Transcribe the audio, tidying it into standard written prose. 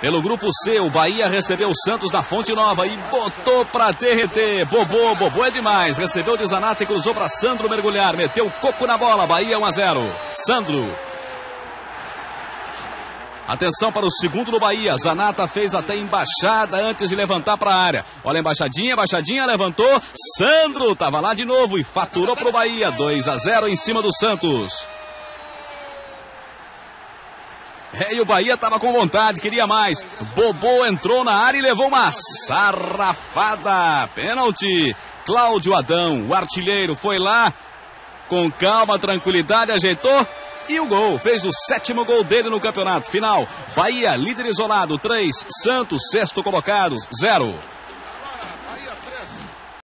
Pelo grupo C, o Bahia recebeu o Santos na Fonte Nova e botou pra derreter. Bobô é demais. Recebeu de Zanata e cruzou pra Sandro mergulhar. Meteu coco na bola. Bahia 1-0. Sandro. Atenção para o segundo do Bahia. Zanata fez até embaixada antes de levantar para a área. Olha a embaixadinha, levantou. Sandro estava lá de novo e faturou para o Bahia. 2-0 em cima do Santos. E o Bahia estava com vontade, queria mais. Bobô entrou na área e levou uma sarrafada. Pênalti. Cláudio Adão, o artilheiro, foi lá com calma, tranquilidade, ajeitou. E o gol, fez o 7º gol dele no campeonato. Final, Bahia líder isolado, 3, Santos, 6º colocado, 0.